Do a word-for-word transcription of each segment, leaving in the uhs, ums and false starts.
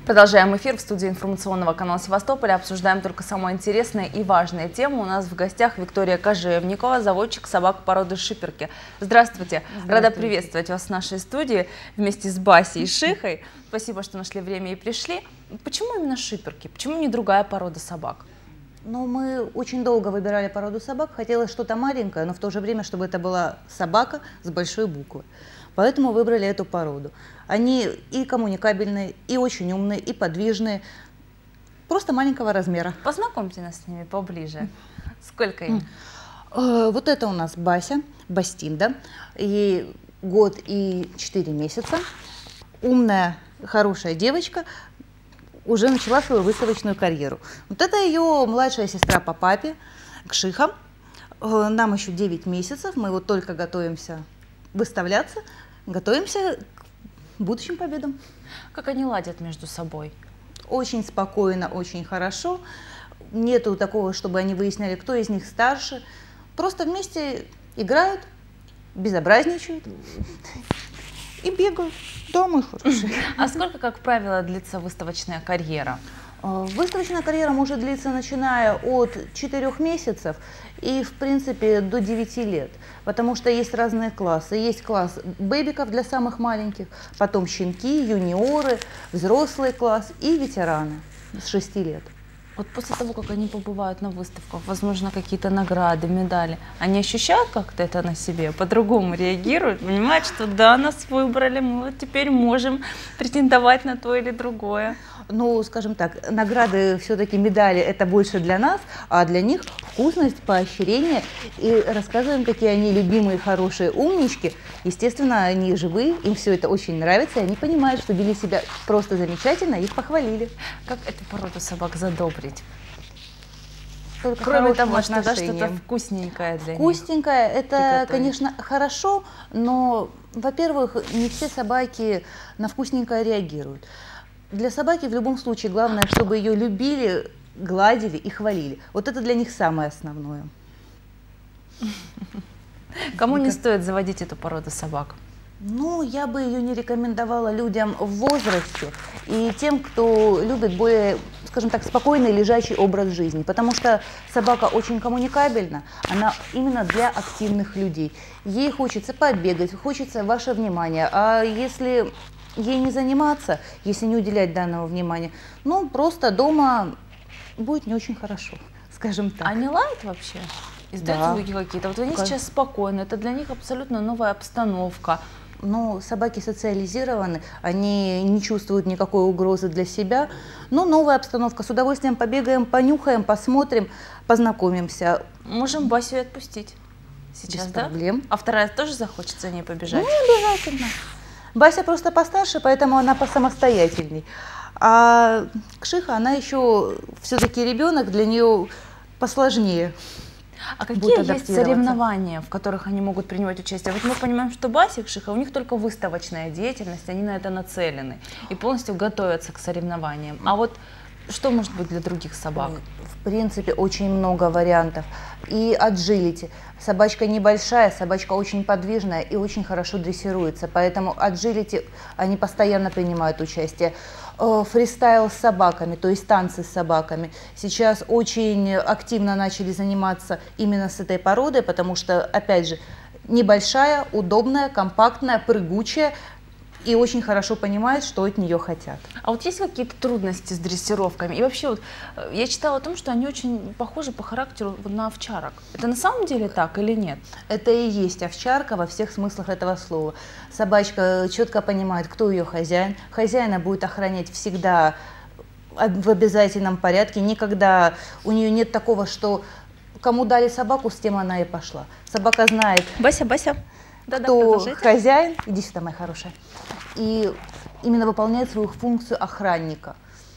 Продолжаем эфир в студии информационного канала Севастополя. Обсуждаем только самые интересные и важные темы. У нас в гостях Виктория Кожевникова, заводчик собак породы шиперки. Здравствуйте. Здравствуйте. Рада приветствовать вас в нашей студии вместе с Басей и Шихой. Спасибо, что нашли время и пришли. Почему именно шиперки? Почему не другая порода собак? Ну, мы очень долго выбирали породу собак. Хотелось что-то маленькое, но в то же время, чтобы это была собака с большой буквы. Поэтому выбрали эту породу. Они и коммуникабельные, и очень умные, и подвижные. Просто маленького размера. Познакомьте нас с ними поближе. Сколько им? Вот это у нас Бася, Бастинда. Ей год и четыре месяца. Умная, хорошая девочка. Уже начала свою выставочную карьеру. Вот это ее младшая сестра по папе, Кшиха. Нам еще девять месяцев. Мы вот только готовимся выставляться. Готовимся к будущим победам. Как они ладят между собой? Очень спокойно, очень хорошо. Нету такого, чтобы они выясняли, кто из них старше. Просто вместе играют, безобразничают и бегают. Да, мой хороший. А сколько, как правило, длится выставочная карьера? Выставочная карьера может длиться, начиная от четырёх месяцев и, в принципе, до девяти лет. Потому что есть разные классы. Есть класс бэбиков для самых маленьких, потом щенки, юниоры, взрослый класс и ветераны с шести лет. Вот после того, как они побывают на выставках, возможно, какие-то награды, медали, они ощущают как-то это на себе, по-другому реагируют, понимают, что да, нас выбрали, мы вот теперь можем претендовать на то или другое. Ну, скажем так, награды, все-таки медали, это больше для нас, а для них вкусность, поощрение. И рассказываем, какие они любимые, хорошие, умнички. Естественно, они живые, им все это очень нравится, и они понимают, что вели себя просто замечательно, их похвалили. Как эту породу собак задобрить? Только кроме того, что да, что-то вкусненькое для них. Вкусненькое, это, конечно, хорошо, но, во-первых, не все собаки на вкусненькое реагируют. Для собаки в любом случае главное, чтобы ее любили, гладили и хвалили. Вот это для них самое основное. Кому не стоит заводить эту породу собак? Ну, я бы ее не рекомендовала людям в возрасте и тем, кто любит более, скажем так, спокойный, лежачий образ жизни. Потому что собака очень коммуникабельна, она именно для активных людей. Ей хочется побегать, хочется ваше внимание. А если ей не заниматься, если не уделять данного внимания, ну, просто дома будет не очень хорошо, скажем так. Они лают вообще? Издают Да. звуки какие-то? Вот они как... сейчас спокойны, это для них абсолютно новая обстановка. Ну, собаки социализированы, они не чувствуют никакой угрозы для себя. Но новая обстановка, с удовольствием побегаем, понюхаем, посмотрим, познакомимся. Можем Басю и отпустить сейчас, без да? проблем. А вторая тоже захочет за ней побежать? Ну, обязательно. Бася просто постарше, поэтому она посамостоятельней. А Кшиха, она еще все-таки ребенок, для нее посложнее. А какие есть соревнования, в которых они могут принимать участие? Вот мы понимаем, что Бася и Кшиха, у них только выставочная деятельность, они на это нацелены и полностью готовятся к соревнованиям. А вот что может быть для других собак? В принципе, очень много вариантов. И аджилити. Собачка небольшая, собачка очень подвижная и очень хорошо дрессируется. Поэтому аджилити, они постоянно принимают участие. Фристайл с собаками, то есть танцы с собаками. Сейчас очень активно начали заниматься именно с этой породой, потому что, опять же, небольшая, удобная, компактная, прыгучая. И очень хорошо понимает, что от нее хотят. А вот есть какие-то трудности с дрессировками? И вообще, вот, я читала о том, что они очень похожи по характеру на овчарок. Это на самом деле так или нет? Это и есть овчарка во всех смыслах этого слова. Собачка четко понимает, кто ее хозяин. Хозяина будет охранять всегда в обязательном порядке. Никогда у нее нет такого, что кому дали собаку, с тем она и пошла. Собака знает, Бася, Бася. кто да, да, хозяин, иди сюда, моя хорошая, и именно выполняет свою функцию охранника.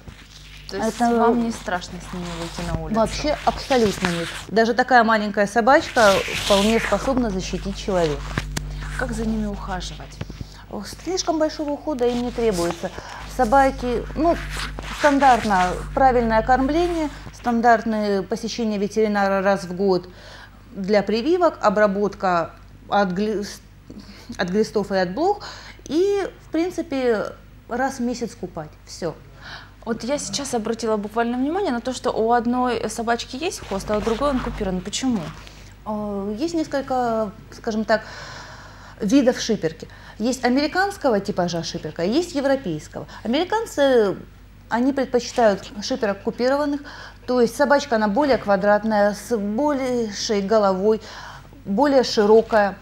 То есть это... вам не страшно с ними выйти на улицу? Вообще абсолютно нет. Даже такая маленькая собачка вполне способна защитить человека. Как за ними ухаживать? Слишком большого ухода им не требуется. Собаки, ну, стандартно правильное кормление, стандартное посещение ветеринара раз в год для прививок, обработка от, гли... от глистов и от блох, и, в принципе, раз в месяц купать. Все. Вот я сейчас обратила буквально внимание на то, что у одной собачки есть хвост, а у другой он купирован. Почему? Есть несколько, скажем так, видов шиперки. Есть американского типажа шиперка, есть европейского. Американцы, они предпочитают шиперок купированных, то есть собачка, она более квадратная, с большей головой, более широкая.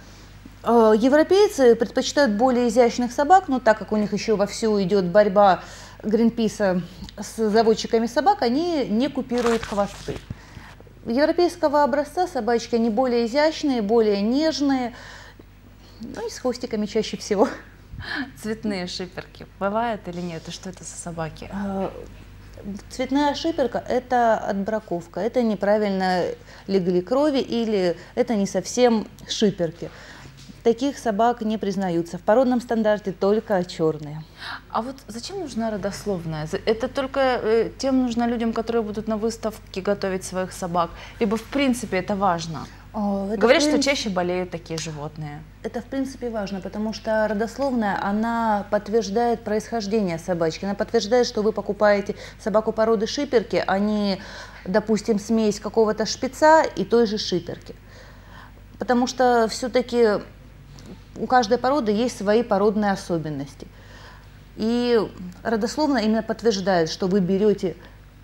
Европейцы предпочитают более изящных собак, но так как у них еще вовсю идет борьба Гринписа с заводчиками собак, они не купируют хвосты. Европейского образца собачки, они более изящные, более нежные, ну и с хвостиками чаще всего. Цветные шиперки бывают или нет? И что это за собаки? Цветная шиперка – это отбраковка, это неправильно легли крови или это не совсем шиперки. Таких собак не признаются. В породном стандарте только черные. А вот зачем нужна родословная? Это только тем нужно людям, которые будут на выставке готовить своих собак? Либо в принципе это важно? О, это Говорят, принципе... что чаще болеют такие животные. Это в принципе важно, потому что родословная, она подтверждает происхождение собачки. Она подтверждает, что вы покупаете собаку породы шиперки, а не, допустим, смесь какого-то шпица и той же шиперки. Потому что все-таки у каждой породы есть свои породные особенности. И родословно именно подтверждает, что вы берете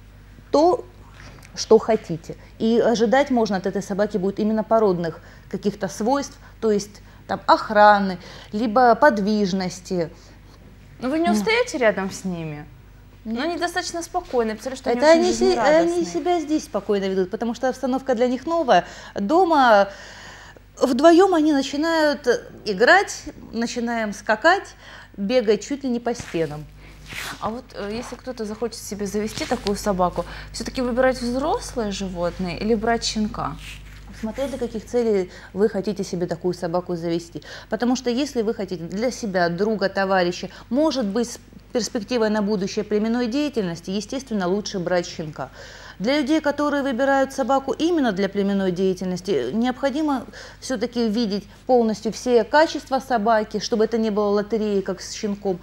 то, что хотите. И ожидать можно от этой собаки будет именно породных каких-то свойств, то есть там, охраны, либо подвижности. Но вы не устаете рядом с ними? Но они достаточно спокойные, потому что Это они, они, они себя здесь спокойно ведут, потому что обстановка для них новая. Дома вдвоем они начинают играть, начинаем скакать, бегать чуть ли не по стенам. А вот если кто-то захочет себе завести такую собаку, все-таки выбирать взрослые животные или брать щенка? Смотря для каких целей вы хотите себе такую собаку завести. Потому что если вы хотите для себя, друга, товарища, может быть, с перспективой на будущее племенной деятельности, естественно, лучше брать щенка. Для людей, которые выбирают собаку именно для племенной деятельности, необходимо все-таки видеть полностью все качества собаки, чтобы это не было лотереей, как с щенком.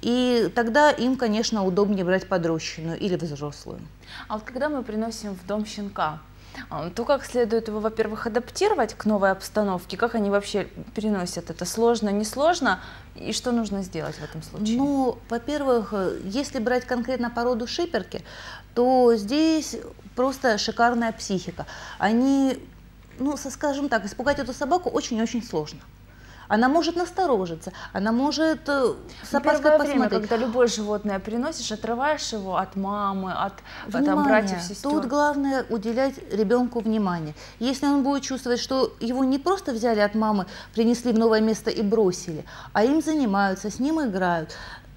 И тогда им, конечно, удобнее брать подрощенную или взрослую. А вот когда мы приносим в дом щенка, то как следует его, во-первых, адаптировать к новой обстановке? Как они вообще переносят это? Сложно, несложно? И что нужно сделать в этом случае? Ну, во-первых, если брать конкретно породу шиперки, то здесь просто шикарная психика. Они, ну, скажем так, испугать эту собаку очень-очень сложно. Она может насторожиться, она может с опаской посмотреть. Время, когда любое животное приносишь, отрываешь его от мамы, от там, братьев, сестер. Тут главное уделять ребенку внимание. Если он будет чувствовать, что его не просто взяли от мамы, принесли в новое место и бросили, а им занимаются, с ним играют,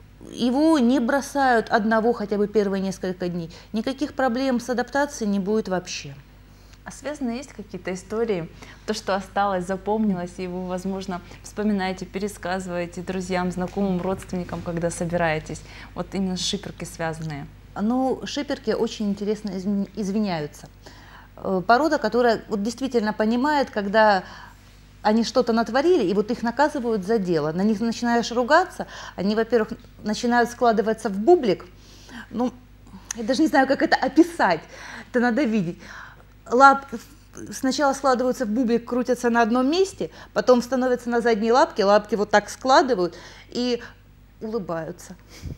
его не бросают одного хотя бы первые несколько дней, никаких проблем с адаптацией не будет вообще. А связаны есть какие-то истории, то, что осталось, запомнилось, и вы, возможно, вспоминаете, пересказываете друзьям, знакомым, родственникам, когда собираетесь? Вот именно шиперки связанные. Ну, шиперки очень интересно извиняются. Порода, которая вот действительно понимает, когда они что-то натворили, и вот их наказывают за дело. На них начинаешь ругаться, они, во-первых, начинают складываться в бублик. Ну, я даже не знаю, как это описать, это надо видеть. Лапки сначала складываются в бублик, крутятся на одном месте, потом становятся на задние лапки, лапки вот так складывают и улыбаются.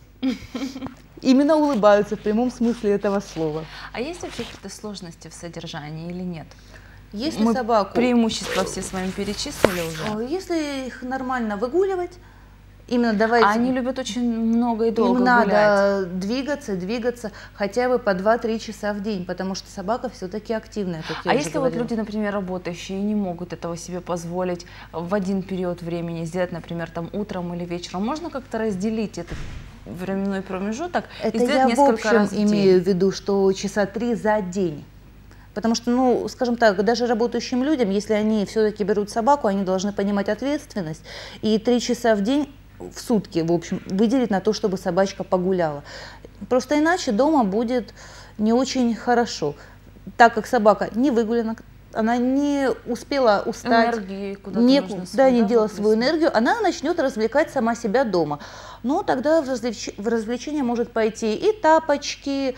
Именно улыбаются в прямом смысле этого слова. А есть вообще какие-то сложности в содержании или нет? Если Мы собаку... преимущества все с вами перечислили уже. Если их нормально выгуливать, именно давать... А они любят очень много и долго Им надо гулять. двигаться, двигаться хотя бы по два-три часа в день, потому что собака все-таки активная, как я А уже если говорила. вот люди, например, работающие, не могут этого себе позволить в один период времени сделать, например, там утром или вечером, можно как-то разделить этот временной промежуток Это и сделать я несколько в общем раз в день? имею в виду, что часа три за день. Потому что, ну, скажем так, даже работающим людям, если они все-таки берут собаку, они должны понимать ответственность. И три часа в день, в сутки, в общем, выделить на то, чтобы собачка погуляла. Просто иначе дома будет не очень хорошо. Так как собака не выгулена, она не успела устать, энергии куда-то не, нужно да, свою, не да, делала выплеснуть. свою энергию, она начнет развлекать сама себя дома. Но тогда в, развлеч... в развлечение может пойти и тапочки,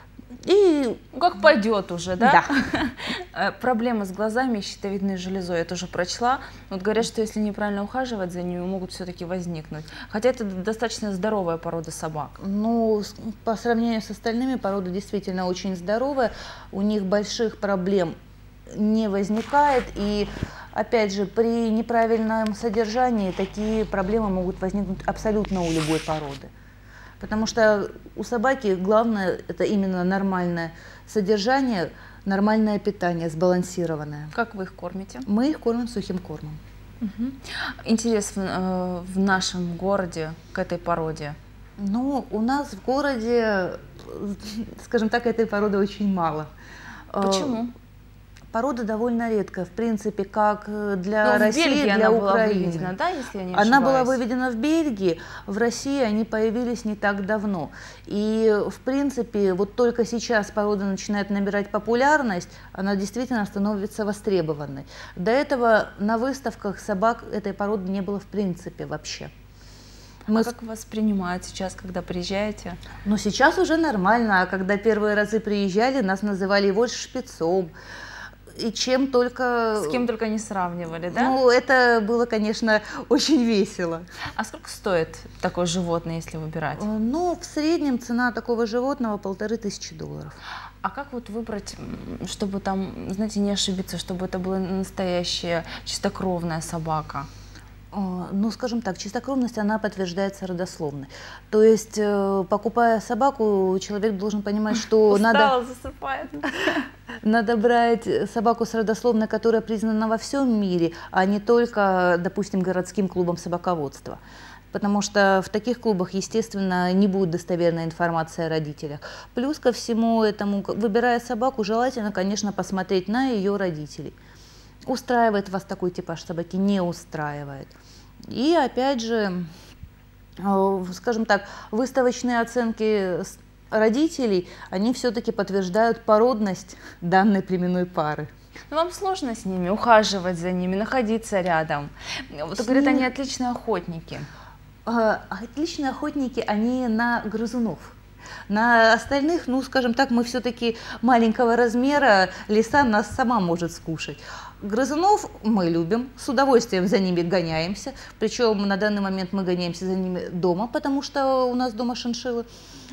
и... Ну, как пойдет уже, да? Да. Проблемы с глазами и щитовидной железой я тоже прочла. Вот говорят, что если неправильно ухаживать за ними, могут все-таки возникнуть. Хотя это достаточно здоровая порода собак. Ну, с- по сравнению с остальными, порода действительно очень здоровая. У них больших проблем не возникает. И, опять же, при неправильном содержании такие проблемы могут возникнуть абсолютно у любой породы. Потому что у собаки главное это именно нормальное содержание, нормальное питание, сбалансированное. Как вы их кормите? Мы их кормим сухим кормом. Мгм. Интерес в, э, в нашем городе к этой породе? Ну, у нас в городе, скажем так, этой породы очень мало. Э, Почему? Порода довольно редкая, в принципе, как для Ну, в России, Бельгии для она была Украины. выведена, да, если я не Она была ошибаюсь? выведена в Бельгии, в России они появились не так давно. И, в принципе, вот только сейчас порода начинает набирать популярность, она действительно становится востребованной. До этого на выставках собак этой породы не было в принципе вообще. Мы А как вас принимают сейчас, когда приезжаете? Но сейчас уже нормально, а когда первые разы приезжали, нас называли его шпицом. И чем только... С кем только не сравнивали, да? Ну, это было, конечно, очень весело. А сколько стоит такое животное, если выбирать? Э, Ну, в среднем цена такого животного полторы тысячи долларов. А как вот выбрать, м, чтобы там, знаете, не ошибиться, чтобы это была настоящая чистокровная собака? Э, Ну, скажем так, чистокровность, она подтверждается родословной. То есть, э, покупая собаку, человек должен понимать, что надо... Устала, засыпает. Надо брать собаку с родословной, которая признана во всем мире, а не только, допустим, городским клубом собаководства. Потому что в таких клубах, естественно, не будет достоверной информации о родителях. Плюс ко всему этому, к- выбирая собаку, желательно, конечно, посмотреть на ее родителей. Устраивает вас такой типаж собаки, не устраивает. И опять же, э, скажем так, выставочные оценки с- родителей, они все-таки подтверждают породность данной племенной пары. Но вам сложно с ними ухаживать за ними, находиться рядом. Вот С говорят, ними- они отличные охотники. А, Отличные охотники, они на грызунов. На остальных, ну, скажем так, мы все-таки маленького размера, лиса нас сама может скушать. Грызунов мы любим, с удовольствием за ними гоняемся. Причем на данный момент мы гоняемся за ними дома, потому что у нас дома шиншиллы.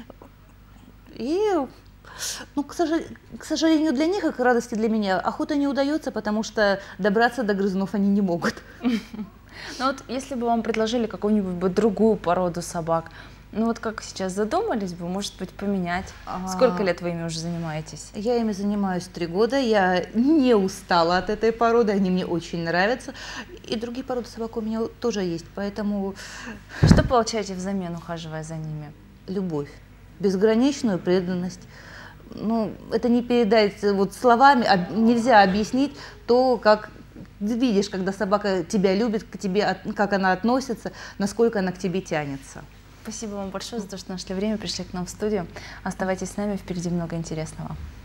И, ну, к, сожал... к сожалению, для них, и к радости для меня, охота не удается, потому что добраться до грызунов они не могут. Ну вот если бы вам предложили какую-нибудь бы другую породу собак, ну вот как сейчас задумались бы, может быть, поменять? А. Сколько лет вы ими уже занимаетесь? Я ими занимаюсь три года, я не устала от этой породы, они мне очень нравятся. И другие породы собак у меня тоже есть, поэтому Что получаете взамен, ухаживая за ними? любовь, безграничную преданность. Ну, это не передать вот словами, об- нельзя объяснить то, как ты видишь, когда собака тебя любит, к тебе, от- как она относится, насколько она к тебе тянется. Спасибо вам большое за то, что нашли время, пришли к нам в студию. Оставайтесь с нами, впереди много интересного.